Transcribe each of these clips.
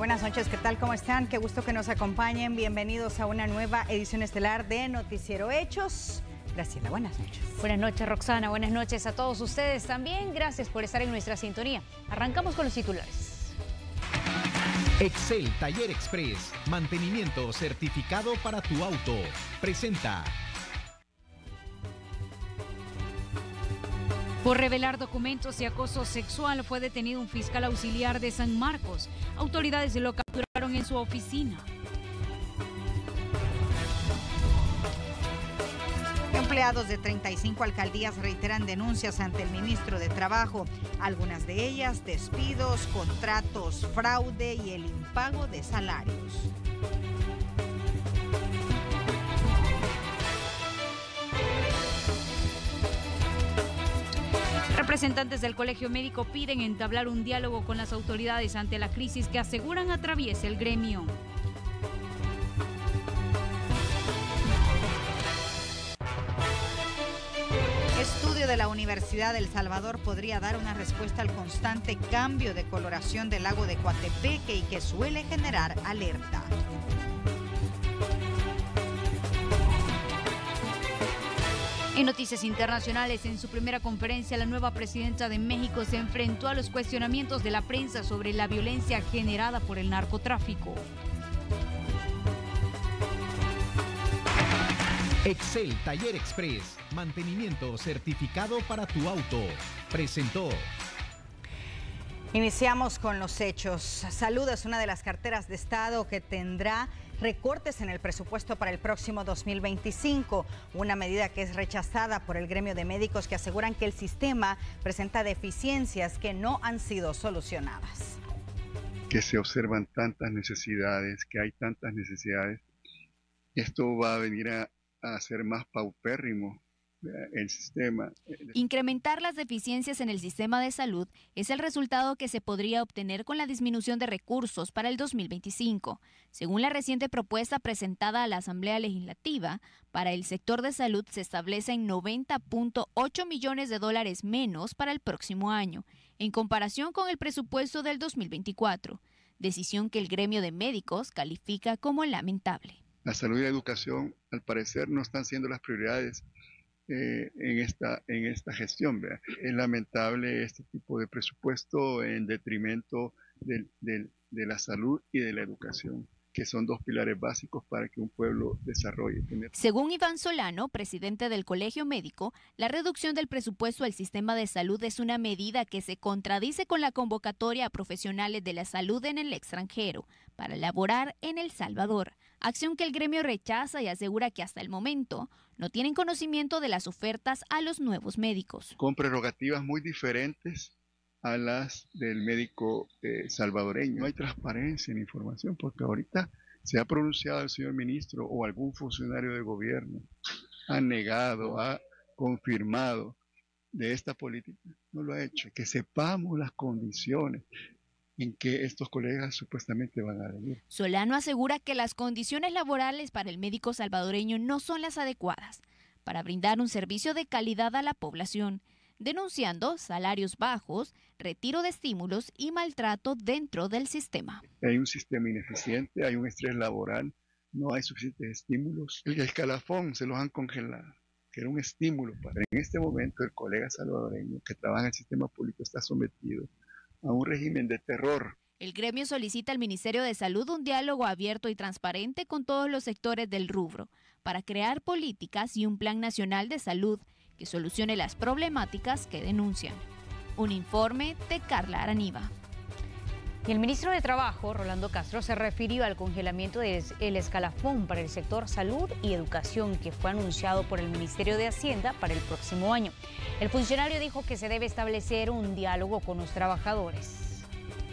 buenas noches, ¿qué tal? ¿Cómo están? Qué gusto que nos acompañen. Bienvenidos a una nueva edición estelar de Noticiero Hechos. Graciela, buenas noches. Buenas noches, Roxana. Buenas noches a todos ustedes también. Gracias por estar en nuestra sintonía. Arrancamos con los titulares. Excel Taller Express, mantenimiento certificado para tu auto. Presenta. Por revelar documentos y acoso sexual fue detenido un fiscal auxiliar de San Marcos. Autoridades lo capturaron en su oficina. Empleados de 35 alcaldías reiteran denuncias ante el ministro de Trabajo. Algunas de ellas, despidos, contratos, fraude y el impago de salarios. Representantes del Colegio Médico piden entablar un diálogo con las autoridades ante la crisis que aseguran atraviesa el gremio. Estudio de la Universidad de El Salvador podría dar una respuesta al constante cambio de coloración del lago de Coatepeque y que suele generar alerta. En noticias internacionales, en su primera conferencia, la nueva presidenta de México se enfrentó a los cuestionamientos de la prensa sobre la violencia generada por el narcotráfico. Excel Taller Express, mantenimiento certificado para tu auto. Presentó. Iniciamos con los hechos. Salud es una de las carteras de Estado que tendrá recortes en el presupuesto para el próximo 2025, una medida que es rechazada por el gremio de médicos que aseguran que el sistema presenta deficiencias que no han sido solucionadas. Que se observan tantas necesidades, que hay tantas necesidades, esto va a venir a hacer más paupérrimo el sistema. Incrementar las deficiencias en el sistema de salud es el resultado que se podría obtener con la disminución de recursos para el 2025. Según la reciente propuesta presentada a la Asamblea Legislativa, para el sector de salud se establecen $90.8 millones menos para el próximo año, en comparación con el presupuesto del 2024, decisión que el gremio de médicos califica como lamentable. La salud y la educación, al parecer, no están siendo las prioridades en esta gestión, ¿verdad? Es lamentable este tipo de presupuesto en detrimento de la salud y de la educación, que son dos pilares básicos para que un pueblo desarrolle. Según Iván Solano, presidente del Colegio Médico, la reducción del presupuesto al sistema de salud es una medida que se contradice con la convocatoria a profesionales de la salud en el extranjero para laborar en El Salvador, acción que el gremio rechaza y asegura que hasta el momento no tienen conocimiento de las ofertas a los nuevos médicos. Con prerrogativas muy diferentes a las del médico salvadoreño. No hay transparencia en la información porque ahorita se ha pronunciado el señor ministro o algún funcionario de gobierno, ha negado, ha confirmado de esta política. No lo ha hecho. Que sepamos las condiciones en que estos colegas supuestamente van a venir. Solano asegura que las condiciones laborales para el médico salvadoreño no son las adecuadas para brindar un servicio de calidad a la población, denunciando salarios bajos, retiro de estímulos y maltrato dentro del sistema. Hay un sistema ineficiente, hay un estrés laboral, no hay suficientes estímulos. El escalafón se los han congelado, que era un estímulo para... En este momento el colega salvadoreño que trabaja en el sistema público está sometido a un régimen de terror. El gremio solicita al Ministerio de Salud un diálogo abierto y transparente con todos los sectores del rubro para crear políticas y un plan nacional de salud que solucione las problemáticas que denuncian. Un informe de Carla Araniva. Y el ministro de Trabajo, Rolando Castro, se refirió al congelamiento del escalafón para el sector salud y educación que fue anunciado por el Ministerio de Hacienda para el próximo año. El funcionario dijo que se debe establecer un diálogo con los trabajadores.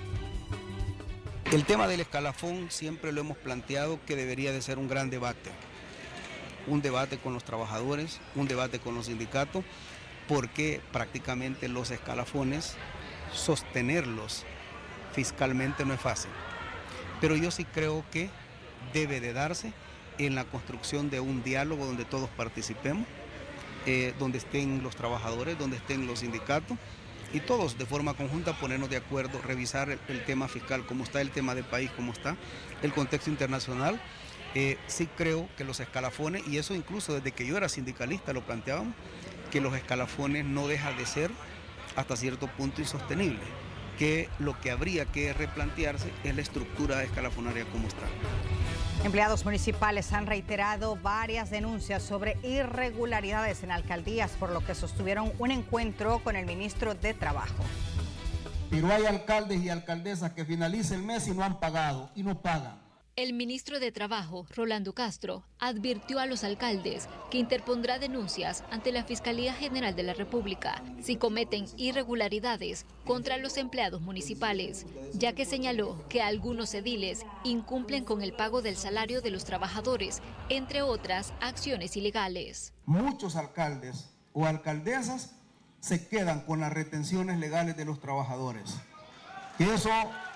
El tema del escalafón siempre lo hemos planteado que debería de ser un gran debate. Un debate con los trabajadores, un debate con los sindicatos, porque prácticamente los escalafones, sostenerlos fiscalmente no es fácil. Pero yo sí creo que debe de darse en la construcción de un diálogo donde todos participemos, donde estén los trabajadores, donde estén los sindicatos, y todos de forma conjunta ponernos de acuerdo, revisar el tema fiscal, cómo está el tema del país, cómo está el contexto internacional. Sí creo que los escalafones, y eso incluso desde que yo era sindicalista lo planteábamos, que los escalafones no dejan de ser hasta cierto punto insostenible, que lo que habría que replantearse es la estructura escalafonaria como está. Empleados municipales han reiterado varias denuncias sobre irregularidades en alcaldías, por lo que sostuvieron un encuentro con el ministro de Trabajo. Pero hay alcaldes y alcaldesas que finaliza el mes y no han pagado y no pagan. El ministro de Trabajo, Rolando Castro, advirtió a los alcaldes que interpondrá denuncias ante la Fiscalía General de la República si cometen irregularidades contra los empleados municipales, ya que señaló que algunos ediles incumplen con el pago del salario de los trabajadores, entre otras acciones ilegales. Muchos alcaldes o alcaldesas se quedan con las retenciones legales de los trabajadores. Y eso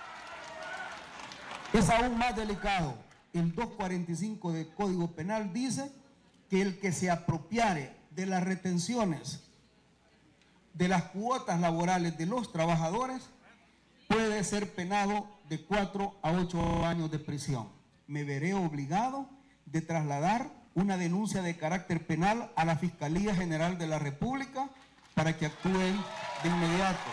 es aún más delicado. El 245 del Código Penal dice que el que se apropiare de las retenciones de las cuotas laborales de los trabajadores puede ser penado de 4 a 8 años de prisión. Me veré obligado de trasladar una denuncia de carácter penal a la Fiscalía General de la República para que actúen de inmediato.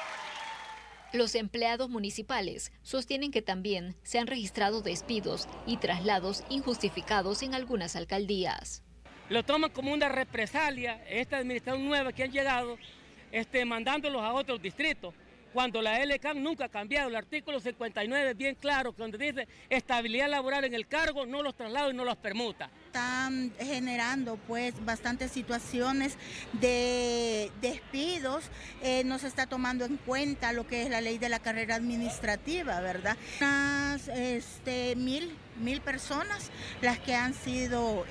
Los empleados municipales sostienen que también se han registrado despidos y traslados injustificados en algunas alcaldías. Lo toman como una represalia, esta administración nueva que han llegado, mandándolos a otros distritos, cuando la LCAN nunca ha cambiado. El artículo 59 es bien claro, donde dice estabilidad laboral en el cargo, no los traslados y no los permuta. Están generando pues bastantes situaciones de despidos, no se está tomando en cuenta lo que es la ley de la carrera administrativa, ¿verdad? Unas 1,000 personas las que han sido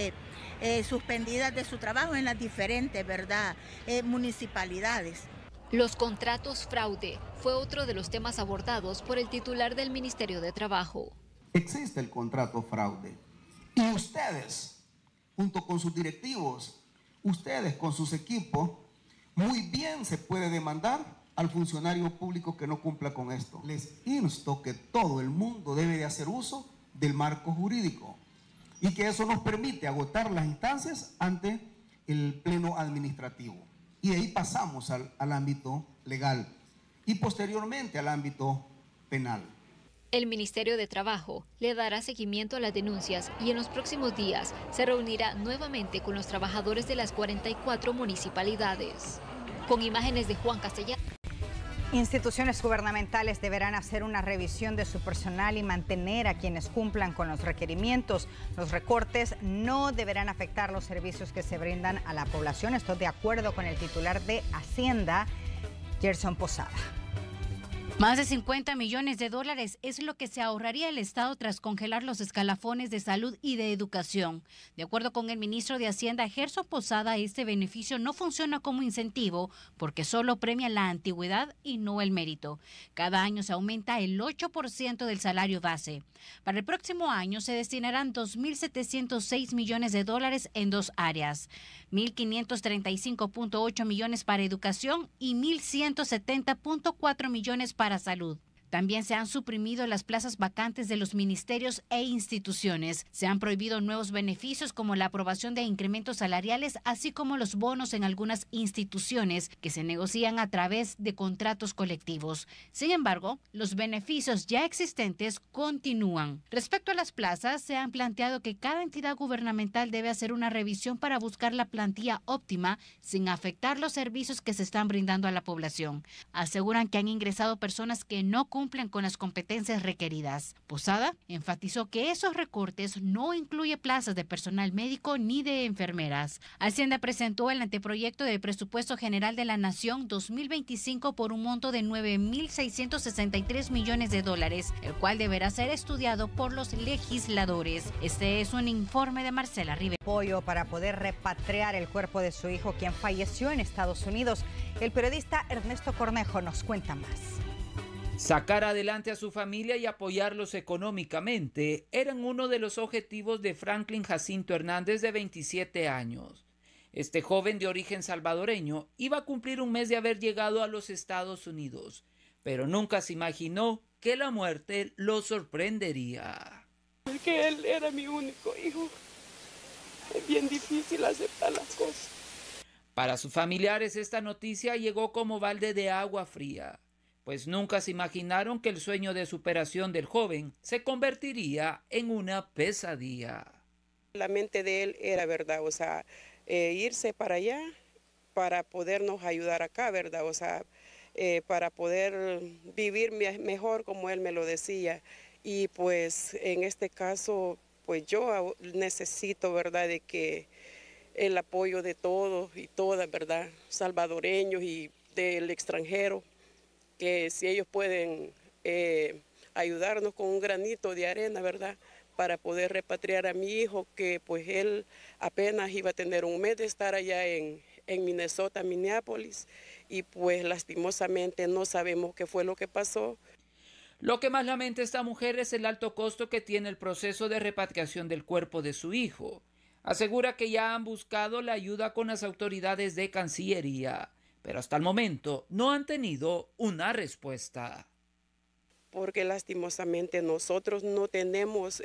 suspendidas de su trabajo en las diferentes, ¿verdad?, municipalidades. Los contratos fraude fue otro de los temas abordados por el titular del Ministerio de Trabajo. Existe el contrato fraude y ustedes, junto con sus directivos, ustedes con sus equipos, muy bien se puede demandar al funcionario público que no cumpla con esto. Les insto que todo el mundo debe de hacer uso del marco jurídico y que eso nos permite agotar las instancias ante el pleno administrativo. Y de ahí pasamos al ámbito legal y posteriormente al ámbito penal. El Ministerio de Trabajo le dará seguimiento a las denuncias y en los próximos días se reunirá nuevamente con los trabajadores de las 44 municipalidades. Con imágenes de Juan Castellano. Instituciones gubernamentales deberán hacer una revisión de su personal y mantener a quienes cumplan con los requerimientos. Los recortes no deberán afectar los servicios que se brindan a la población. Estoy de acuerdo con el titular de Hacienda, Gerson Posada. Más de $50 millones es lo que se ahorraría el Estado tras congelar los escalafones de salud y de educación. De acuerdo con el ministro de Hacienda, Gerson Posada, este beneficio no funciona como incentivo porque solo premia la antigüedad y no el mérito. Cada año se aumenta el 8% del salario base. Para el próximo año se destinarán $2.706 millones en dos áreas. 1.535.8 millones para educación y 1.170.4 millones para salud. También se han suprimido las plazas vacantes de los ministerios e instituciones. Se han prohibido nuevos beneficios como la aprobación de incrementos salariales, así como los bonos en algunas instituciones que se negocian a través de contratos colectivos. Sin embargo, los beneficios ya existentes continúan. Respecto a las plazas, se han planteado que cada entidad gubernamental debe hacer una revisión para buscar la plantilla óptima sin afectar los servicios que se están brindando a la población. Aseguran que han ingresado personas que no cumplen con las competencias requeridas. Posada enfatizó que esos recortes no incluyen plazas de personal médico ni de enfermeras. Hacienda presentó el anteproyecto de presupuesto general de la Nación 2025 por un monto de $9.663 millones, el cual deberá ser estudiado por los legisladores. Este es un informe de Marcela Rivera. Apoyo para poder repatriar el cuerpo de su hijo, quien falleció en Estados Unidos. El periodista Ernesto Cornejo nos cuenta más. Sacar adelante a su familia y apoyarlos económicamente eran uno de los objetivos de Franklin Jacinto Hernández, de 27 años. Este joven de origen salvadoreño iba a cumplir un mes de haber llegado a los Estados Unidos, pero nunca se imaginó que la muerte lo sorprendería. Porque él era mi único hijo. Es bien difícil aceptar las cosas. Para sus familiares esta noticia llegó como balde de agua fría, pues nunca se imaginaron que el sueño de superación del joven se convertiría en una pesadilla. La mente de él era, ¿verdad? O sea, irse para allá para podernos ayudar acá, ¿verdad? O sea, para poder vivir mejor, como él me lo decía. Y pues en este caso, pues yo necesito, ¿verdad?, de que el apoyo de todos y todas, ¿verdad?, salvadoreños y del extranjero, que si ellos pueden ayudarnos con un granito de arena, ¿verdad?, para poder repatriar a mi hijo, que pues él apenas iba a tener un mes de estar allá en Minnesota, Minneapolis, y pues lastimosamente no sabemos qué fue lo que pasó. Lo que más lamenta esta mujer es el alto costo que tiene el proceso de repatriación del cuerpo de su hijo. Asegura que ya han buscado la ayuda con las autoridades de Cancillería, pero hasta el momento no han tenido una respuesta. Porque lastimosamente nosotros no tenemos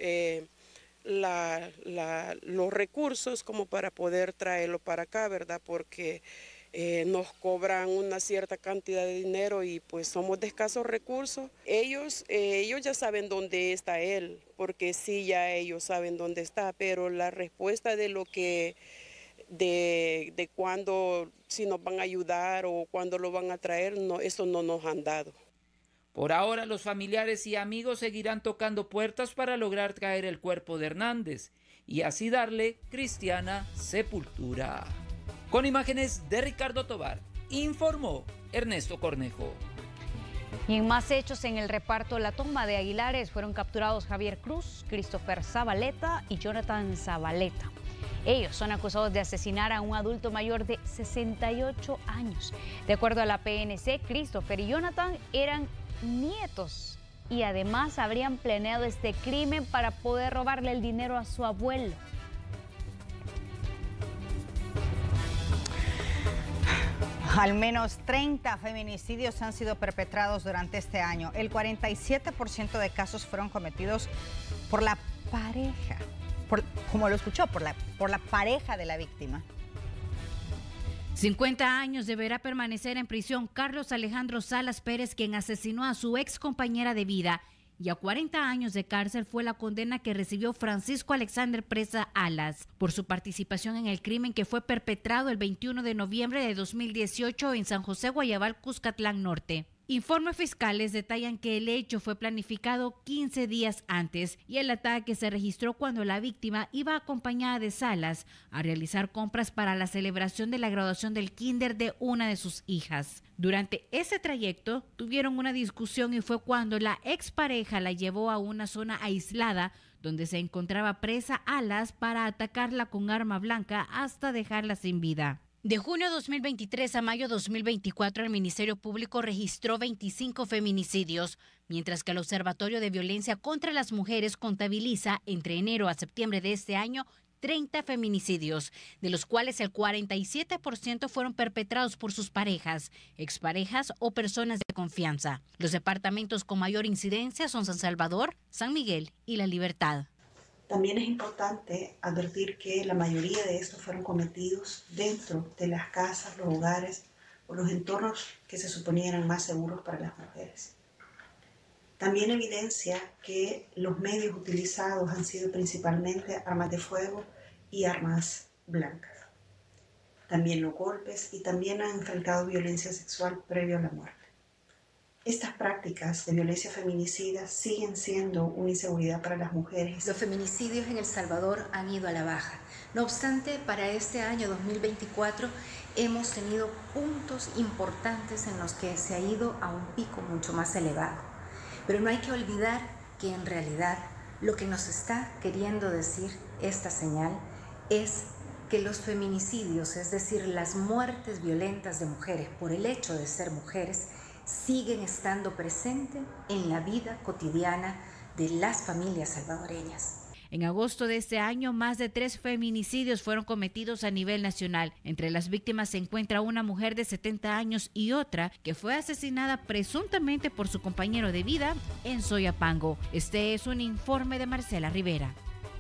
los recursos como para poder traerlo para acá, ¿verdad? Porque nos cobran una cierta cantidad de dinero y pues somos de escasos recursos. Ellos ya saben dónde está él, porque sí, ya ellos saben dónde está, pero la respuesta de lo que, de cuándo, si nos van a ayudar o cuándo lo van a traer, no, eso no nos han dado. Por ahora, los familiares y amigos seguirán tocando puertas para lograr traer el cuerpo de Hernández y así darle cristiana sepultura. Con imágenes de Ricardo Tobar, informó Ernesto Cornejo. Y en más hechos en el reparto La Toma de Aguilares fueron capturados Javier Cruz, Christopher Zabaleta y Jonathan Zabaleta. Ellos son acusados de asesinar a un adulto mayor de 68 años. De acuerdo a la PNC, Christopher y Jonathan eran nietos y además habrían planeado este crimen para poder robarle el dinero a su abuelo. Al menos 30 feminicidios han sido perpetrados durante este año. El 47% de casos fueron cometidos por la pareja, como lo escuchó, por la pareja de la víctima. 50 años deberá permanecer en prisión Carlos Alejandro Salas Pérez, quien asesinó a su ex compañera de vida, y a 40 años de cárcel fue la condena que recibió Francisco Alexander Presa Alas por su participación en el crimen que fue perpetrado el 21 de noviembre de 2018 en San José Guayabal, Cuscatlán Norte. Informes fiscales detallan que el hecho fue planificado 15 días antes y el ataque se registró cuando la víctima iba acompañada de Salas a realizar compras para la celebración de la graduación del kinder de una de sus hijas. Durante ese trayecto tuvieron una discusión y fue cuando la expareja la llevó a una zona aislada donde se encontraba presa Alas para atacarla con arma blanca hasta dejarla sin vida. De junio 2023 a mayo 2024, el Ministerio Público registró 25 feminicidios, mientras que el Observatorio de Violencia contra las Mujeres contabiliza entre enero a septiembre de este año 30 feminicidios, de los cuales el 47% fueron perpetrados por sus parejas, exparejas o personas de confianza. Los departamentos con mayor incidencia son San Salvador, San Miguel y La Libertad. También es importante advertir que la mayoría de estos fueron cometidos dentro de las casas, los hogares o los entornos que se suponían eran más seguros para las mujeres. También evidencia que los medios utilizados han sido principalmente armas de fuego y armas blancas. También los golpes y también han enfrentado violencia sexual previo a la muerte. Estas prácticas de violencia feminicida siguen siendo una inseguridad para las mujeres. Los feminicidios en El Salvador han ido a la baja. No obstante, para este año 2024 hemos tenido puntos importantes en los que se ha ido a un pico mucho más elevado. Pero no hay que olvidar que en realidad lo que nos está queriendo decir esta señal es que los feminicidios, es decir, las muertes violentas de mujeres por el hecho de ser mujeres, siguen estando presentes en la vida cotidiana de las familias salvadoreñas. En agosto de este año, más de 3 feminicidios fueron cometidos a nivel nacional. Entre las víctimas se encuentra una mujer de 70 años y otra que fue asesinada presuntamente por su compañero de vida en Soyapango. Este es un informe de Marcela Rivera.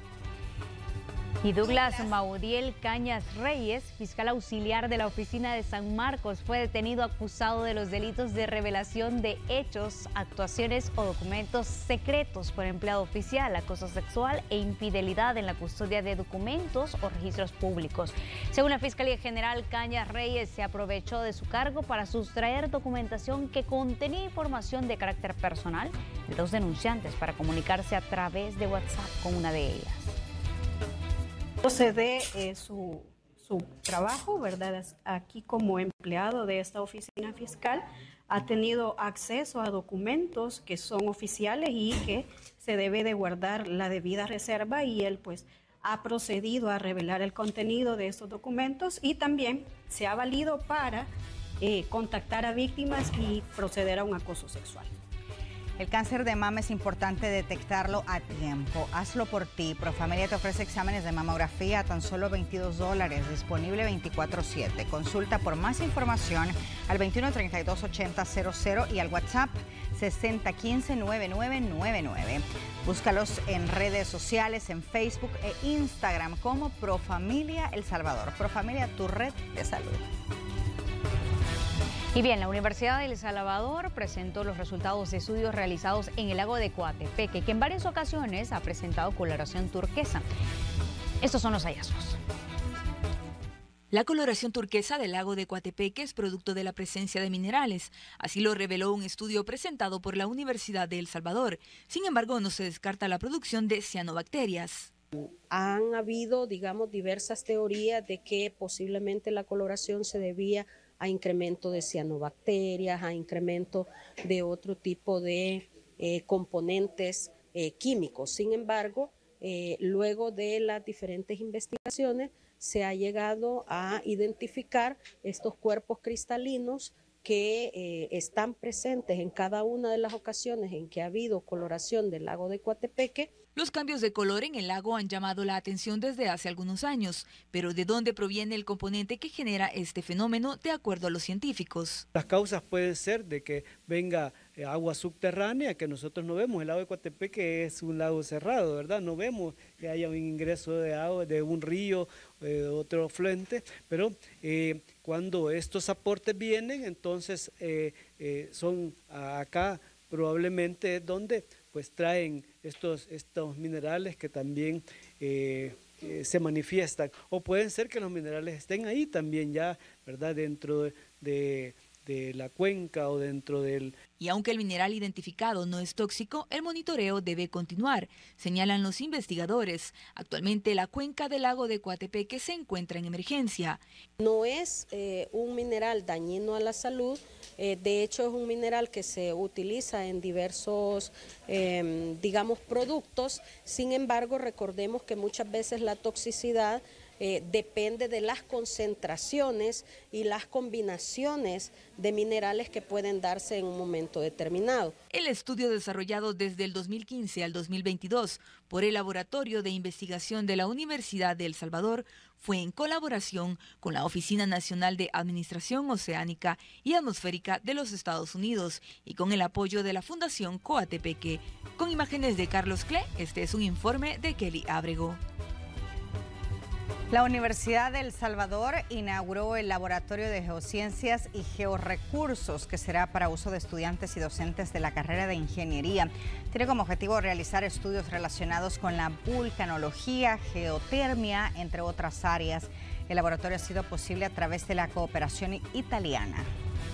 Y Douglas Mauriel Cañas Reyes, fiscal auxiliar de la oficina de San Marcos, fue detenido acusado de los delitos de revelación de hechos, actuaciones o documentos secretos por empleado oficial, acoso sexual e infidelidad en la custodia de documentos o registros públicos. Según la Fiscalía General, Cañas Reyes se aprovechó de su cargo para sustraer documentación que contenía información de carácter personal de 2 denunciantes para comunicarse a través de WhatsApp con una de ellas. Procede su trabajo, ¿verdad? Aquí como empleado de esta oficina fiscal ha tenido acceso a documentos que son oficiales y que se debe de guardar la debida reserva, y él pues ha procedido a revelar el contenido de estos documentos y también se ha valido para contactar a víctimas y proceder a un acoso sexual. El cáncer de mama es importante detectarlo a tiempo. Hazlo por ti. Profamilia te ofrece exámenes de mamografía a tan solo $22, disponible 24/7. Consulta por más información al 2132-8000 y al WhatsApp 6015-9999. Búscalos en redes sociales, en Facebook e Instagram como Profamilia El Salvador. Profamilia, tu red de salud. Y bien, la Universidad de El Salvador presentó los resultados de estudios realizados en el lago de Coatepeque, que en varias ocasiones ha presentado coloración turquesa. Estos son los hallazgos. La coloración turquesa del lago de Coatepeque es producto de la presencia de minerales. Así lo reveló un estudio presentado por la Universidad de El Salvador. Sin embargo, no se descarta la producción de cianobacterias. Han habido, diversas teorías de que posiblemente la coloración se debía a incremento de cianobacterias, a incremento de otro tipo de componentes químicos. Sin embargo, luego de las diferentes investigaciones se ha llegado a identificar estos cuerpos cristalinos que están presentes en cada una de las ocasiones en que ha habido coloración del lago de Coatepeque. Los cambios de color en el lago han llamado la atención desde hace algunos años, pero ¿de dónde proviene el componente que genera este fenómeno de acuerdo a los científicos? Las causas pueden ser de que venga agua subterránea que nosotros no vemos. El lago de Coatepeque es un lago cerrado, ¿verdad? No vemos que haya un ingreso de agua de un río, de otro afluente, pero cuando estos aportes vienen, entonces son acá probablemente donde pues traen estos minerales que también se manifiestan, o pueden ser que los minerales estén ahí también ya, ¿verdad? Dentro de la cuenca o dentro del... Y aunque el mineral identificado no es tóxico, el monitoreo debe continuar, señalan los investigadores. Actualmente la cuenca del lago de Coatepeque se encuentra en emergencia. No es un mineral dañino a la salud, de hecho es un mineral que se utiliza en diversos, productos. Sin embargo, recordemos que muchas veces la toxicidad depende de las concentraciones y las combinaciones de minerales que pueden darse en un momento determinado. El estudio desarrollado desde el 2015 al 2022 por el Laboratorio de Investigación de la Universidad de El Salvador fue en colaboración con la Oficina Nacional de Administración Oceánica y Atmosférica de los Estados Unidos y con el apoyo de la Fundación Coatepeque. Con imágenes de Carlos Cle, este es un informe de Kelly Ábrego. La Universidad de El Salvador inauguró el Laboratorio de Geociencias y Georrecursos, que será para uso de estudiantes y docentes de la carrera de Ingeniería. Tiene como objetivo realizar estudios relacionados con la vulcanología, geotermia, entre otras áreas. El laboratorio ha sido posible a través de la cooperación italiana.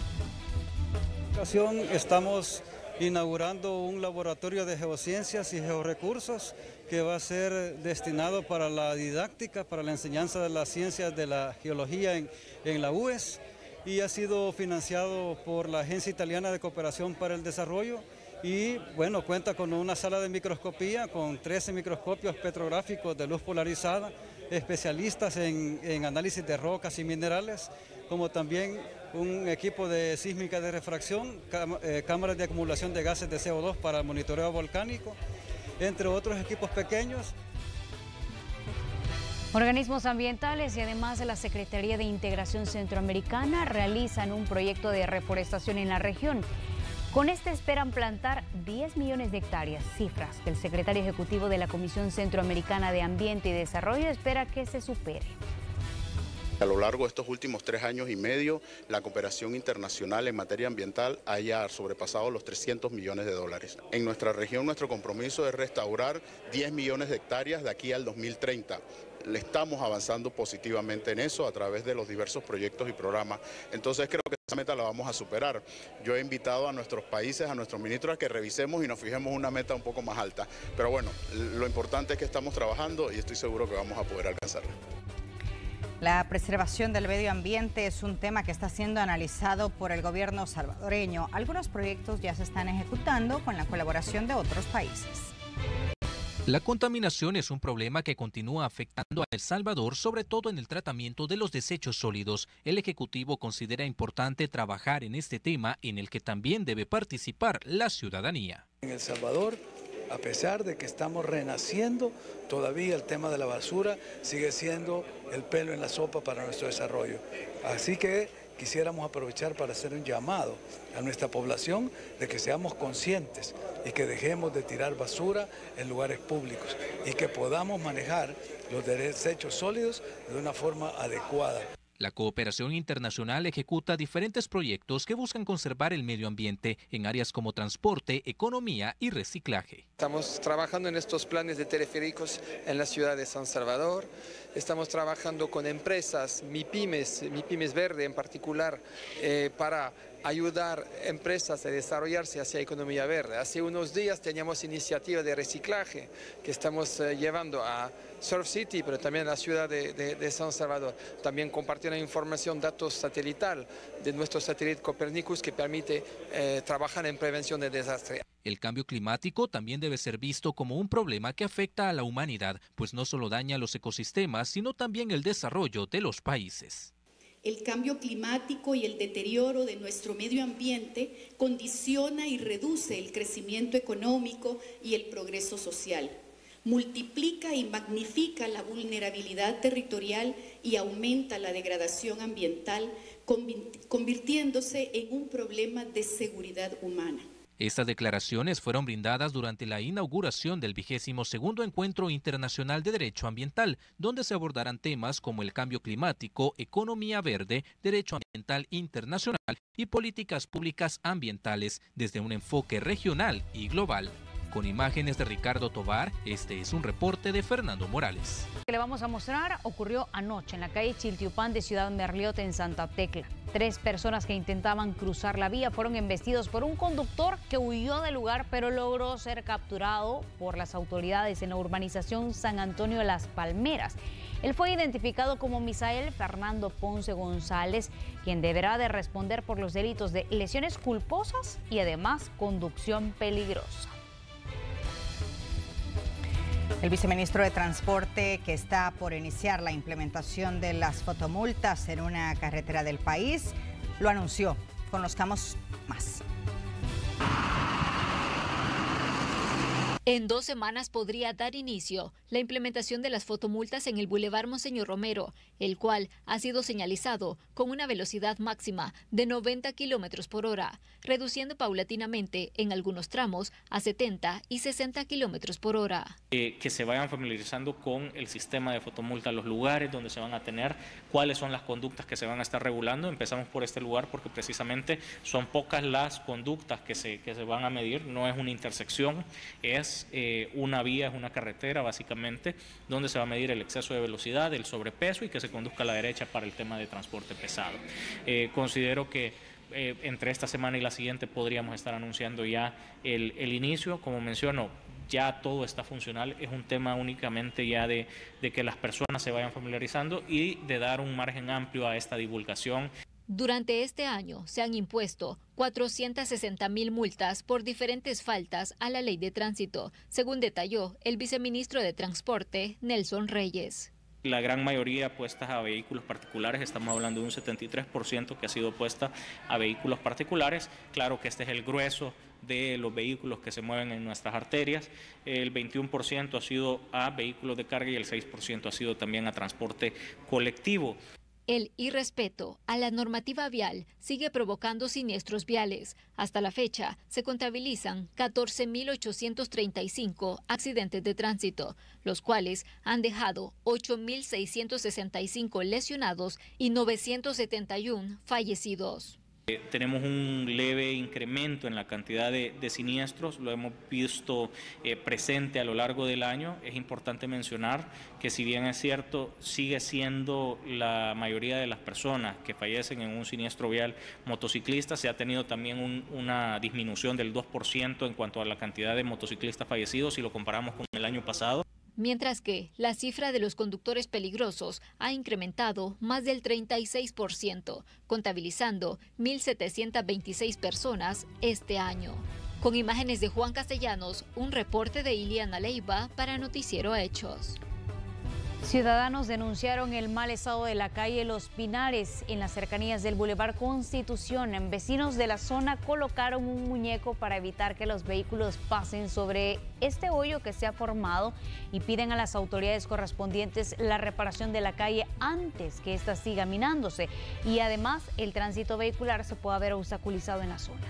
Estamos inaugurando un laboratorio de geociencias y georrecursos que va a ser destinado para la didáctica, para la enseñanza de las ciencias de la geología en la UES, y ha sido financiado por la Agencia Italiana de Cooperación para el Desarrollo y bueno, cuenta con una sala de microscopía con 13 microscopios petrográficos de luz polarizada, especialistas en análisis de rocas y minerales, como también un equipo de sísmica de refracción, cámaras de acumulación de gases de CO2 para el monitoreo volcánico, entre otros equipos pequeños Organismos ambientales y además de la Secretaría de Integración Centroamericana realizan un proyecto de reforestación en la región. Con este esperan plantar 10 millones de hectáreas, cifras que el secretario ejecutivo de la Comisión Centroamericana de Ambiente y Desarrollo espera que se supere. A lo largo de estos últimos 3 años y medio, la cooperación internacional en materia ambiental haya sobrepasado los 300 millones de dólares. En nuestra región, nuestro compromiso es restaurar 10 millones de hectáreas de aquí al 2030. Le estamos avanzando positivamente en eso a través de los diversos proyectos y programas. Entonces creo que esa meta la vamos a superar. Yo he invitado a nuestros países, a nuestros ministros a que revisemos y nos fijemos una meta un poco más alta. Pero bueno, lo importante es que estamos trabajando y estoy seguro que vamos a poder alcanzarla. La preservación del medio ambiente es un tema que está siendo analizado por el gobierno salvadoreño. Algunos proyectos ya se están ejecutando con la colaboración de otros países. La contaminación es un problema que continúa afectando a El Salvador, sobre todo en el tratamiento de los desechos sólidos. El Ejecutivo considera importante trabajar en este tema, en el que también debe participar la ciudadanía. En El Salvador, a pesar de que estamos renaciendo, todavía el tema de la basura sigue siendo el pelo en la sopa para nuestro desarrollo. Así que quisiéramos aprovechar para hacer un llamado a nuestra población de que seamos conscientes y que dejemos de tirar basura en lugares públicos y que podamos manejar los desechos sólidos de una forma adecuada. La cooperación internacional ejecuta diferentes proyectos que buscan conservar el medio ambiente en áreas como transporte, economía y reciclaje. Estamos trabajando en estos planes de teleféricos en la ciudad de San Salvador. Estamos trabajando con empresas, MIPYMES Verde en particular, para ayudar a empresas a desarrollarse hacia economía verde. Hace unos días teníamos iniciativa de reciclaje que estamos llevando a Surf City, pero también a la ciudad de San Salvador. También compartiendo información, datos satelital de nuestro satélite Copernicus que permite trabajar en prevención de desastres. El cambio climático también debe ser visto como un problema que afecta a la humanidad, pues no solo daña los ecosistemas, sino también el desarrollo de los países. El cambio climático y el deterioro de nuestro medio ambiente condiciona y reduce el crecimiento económico y el progreso social. Multiplica y magnifica la vulnerabilidad territorial y aumenta la degradación ambiental, convirtiéndose en un problema de seguridad humana. Estas declaraciones fueron brindadas durante la inauguración del 22º Encuentro Internacional de Derecho Ambiental, donde se abordarán temas como el cambio climático, economía verde, derecho ambiental internacional y políticas públicas ambientales desde un enfoque regional y global. Con imágenes de Ricardo Tovar, este es un reporte de Fernando Morales. Lo que le vamos a mostrar ocurrió anoche en la calle Chiltiupán de Ciudad Merliot en Santa Tecla. 3 personas que intentaban cruzar la vía fueron embestidos por un conductor que huyó del lugar, pero logró ser capturado por las autoridades en la urbanización San Antonio de las Palmeras. Él fue identificado como Misael Fernando Ponce González, quien deberá de responder por los delitos de lesiones culposas y además conducción peligrosa. El viceministro de Transporte, que está por iniciar la implementación de las fotomultas en una carretera del país, lo anunció. Conozcamos más. En 2 semanas podría dar inicio la implementación de las fotomultas en el Boulevard Monseñor Romero, el cual ha sido señalizado con una velocidad máxima de 90 kilómetros por hora, reduciendo paulatinamente en algunos tramos a 70 y 60 kilómetros por hora. Que se vayan familiarizando con el sistema de fotomulta, los lugares donde se van a tener, cuáles son las conductas que se van a estar regulando. Empezamos por este lugar porque precisamente son pocas las conductas que se van a medir, no es una intersección, es una vía, es una carretera básicamente, donde se va a medir el exceso de velocidad, el sobrepeso y que se conduzca a la derecha para el tema de transporte pesado. Considero que entre esta semana y la siguiente podríamos estar anunciando ya el inicio. Como menciono, ya todo está funcional, es un tema únicamente ya de que las personas se vayan familiarizando y de dar un margen amplio a esta divulgación. Durante este año se han impuesto 460.000 multas por diferentes faltas a la ley de tránsito, según detalló el viceministro de Transporte, Nelson Reyes. la gran mayoría puestas a vehículos particulares. Estamos hablando de un 73% que ha sido puesta a vehículos particulares. Claro que este es el grueso de los vehículos que se mueven en nuestras arterias. El 21% ha sido a vehículos de carga y el 6% ha sido también a transporte colectivo. El irrespeto a la normativa vial sigue provocando siniestros viales. Hasta la fecha, se contabilizan 14.835 accidentes de tránsito, los cuales han dejado 8.665 lesionados y 971 fallecidos. Tenemos un leve incremento en la cantidad de siniestros, lo hemos visto presente a lo largo del año. Es importante mencionar que, si bien es cierto, sigue siendo la mayoría de las personas que fallecen en un siniestro vial motociclista, se ha tenido también una disminución del 2% en cuanto a la cantidad de motociclistas fallecidos si lo comparamos con el año pasado. Mientras que la cifra de los conductores peligrosos ha incrementado más del 36%, contabilizando 1.726 personas este año. Con imágenes de Juan Castellanos, un reporte de Iliana Leiva para Noticiero Hechos. Ciudadanos denunciaron el mal estado de la calle Los Pinares en las cercanías del Boulevard Constitución. Vecinos de la zona colocaron un muñeco para evitar que los vehículos pasen sobre este hoyo que se ha formado y piden a las autoridades correspondientes la reparación de la calle antes que ésta siga minándose, y además el tránsito vehicular se pueda ver obstaculizado en la zona.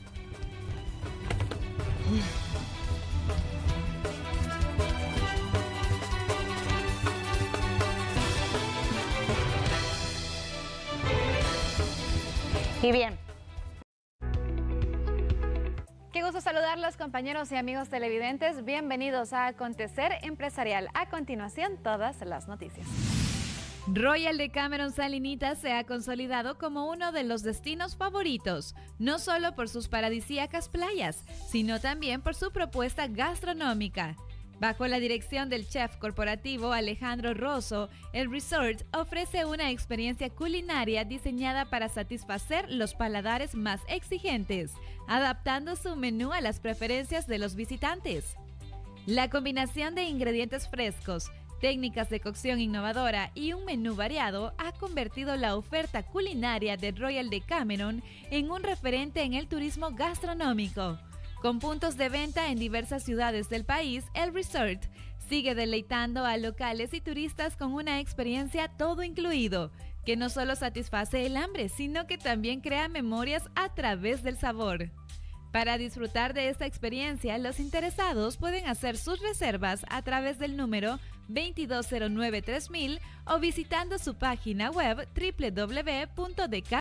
Y bien. Qué gusto saludarlos, compañeros y amigos televidentes. Bienvenidos a Acontecer Empresarial. A continuación, todas las noticias. Royal Decameron Salinitas se ha consolidado como uno de los destinos favoritos, no solo por sus paradisíacas playas, sino también por su propuesta gastronómica. Bajo la dirección del chef corporativo Alejandro Rosso, el resort ofrece una experiencia culinaria diseñada para satisfacer los paladares más exigentes, adaptando su menú a las preferencias de los visitantes. La combinación de ingredientes frescos, técnicas de cocción innovadora y un menú variado ha convertido la oferta culinaria de Royal Decameron en un referente en el turismo gastronómico. Con puntos de venta en diversas ciudades del país, el resort sigue deleitando a locales y turistas con una experiencia todo incluido, que no solo satisface el hambre, sino que también crea memorias a través del sabor. Para disfrutar de esta experiencia, los interesados pueden hacer sus reservas a través del número 2209-3000 o visitando su página web www.decameron.com.